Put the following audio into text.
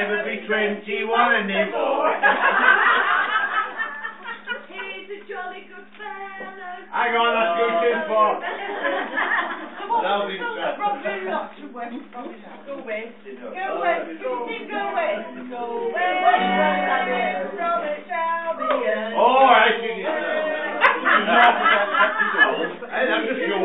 never be 21 anymore. He's a jolly good fella. Hang on, that's too far. That'll be Roger not to west. Go west. Go west. Go west. Go west. From it shall be. All right, you get that. Hey, that's just your